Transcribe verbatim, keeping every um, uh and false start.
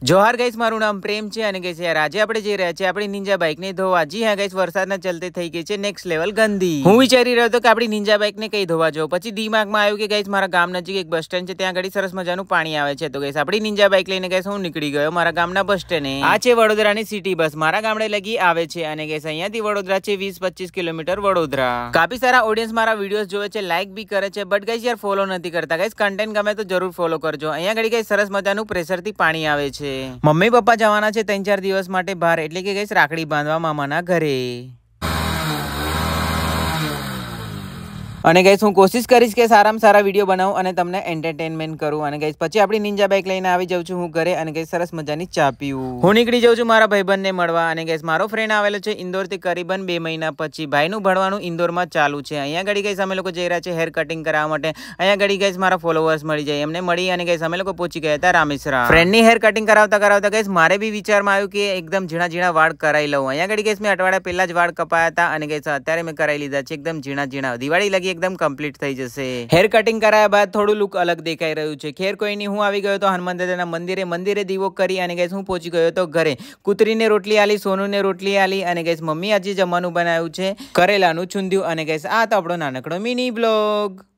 Johar guys, મારું નામ પ્રેમ છે અને ગાઈસ યાર આજે આપણે જઈ રહ્યા છીએ આપણી નિંજા બાઇક ને ધોવા। જી હા ગાઈસ, વરસાદના ચલતે થઈ ગઈ છે નેક્સ્ટ લેવલ ગંદી। હું વિચારી રહ્યો હતો કે આપણી નિંજા બાઇક ને કઈ ધોવા જાઉં, પછી દિમાગમાં આવ્યું કે ગાઈસ મારા ગામ નજીક એક બસ સ્ટેન્ડ છે, ત્યાં આગળ સરસ મજાનું પાણી આવે છે। તો ગાઈસ આપણી નિંજા બાઇક લઈને ગાઈસ હું નીકળી ગયો મારા ગામના બસ સ્ટેન્ડે। આ છે વડોદરાની સિટી બસ, મારા ગામડે લગી આવે છે અને ગાઈસ અહીંયાથી વડોદરા છે વીસ પચીસ કિલોમીટર વડોદરા। કાફી સારા ઓડિયન્સ મારા વિડીયોઝ જોવે છે, લાઈક બી કરે છે, બટ ગાઈસ યાર ફોલો નથી કરતા। ગાઈસ કન્ટેન્ટ ગમે તો જરૂર ફોલો કરજો। અહીંયા આગળ ગાઈસ સરસ મજાનું પ્રેશરથી પાણી આવે છે। મમ્મી પપ્પા જવાના છે ત્રણ ચાર દિવસ માટે બહાર, એટલે કે ગાઈસ રાખડી બાંધવા મામાના ઘરે। અને ગાઈસ હું કોશિશ કરીશ કે સારામાં સારા વિડીયો બનાવું અને તમને એન્ટરટેનમેન્ટ કરું। અને ગાઈસ પછી આપણી નિંજા બાઇક લઈને આવી જાઉં છું હું ઘરે અને ગાઈસ સરસ મજાની ચા પીવું। હું નીકળી જાઉં છું મારા ભાઈબંધને મળવા। અને ગાઈસ મારો ફ્રેન્ડ આવેલો છે ઇન્દોરથી કરીબન બે મહિના પછી। ભાઈનું ભણવાનું ઇન્દોરમાં ચાલુ છે। અહીંયા ઘડી ગાઈસ અમે લોકો જઈ રહ્યા છે હેર કટિંગ કરાવવા માટે। અહીંયા ઘડી ગાઈસ મારા ફોલોવર્સ મળી જાય, એમને મળી અને ગાઈસ અમે લોકો પહોંચી ગયા હતા રામેશ્વરમ। ફ્રેન્ડની હેર કટિંગ કરાવતા કરાવતા ગાઈસ મારે બી વિચારમાં આવ્યું કે એકદમ ઝીણા ઝીણા વાળ કરાવી લઉં। અહીંયા ઘડી ગાઈસ મેં અઠવાડિયા પહેલા જ વાળ કપાયા હતા અને ગાઈસ અત્યારે મેં કરાવી લીધા છે એકદમ ઝીણા ઝીણા। દિવાળી લગી એકદમ કમ્પ્લીટ થઈ જશે। હેર કટિંગ કરાયા બાદ થોડું લુક અલગ દેખાઈ રહ્યું છે। ખેર કોઈ નહીં, હું આવી ગયો તો હનુમાન દાદાના મંદિરે મંદિરે દીવો કરી અને ગાઈસ હું પહોંચી ગયો તો ઘરે। કૂતરીને રોટલી આલી, સોનુને રોટલી આલી અને ગાઈસ મમ્મી આજે જમવાનું બનાવ્યું છે કરેલાનું છુંદ્યું। અને ગાઈસ આ તો આપણો નાનકડો મિની બ્લોગ।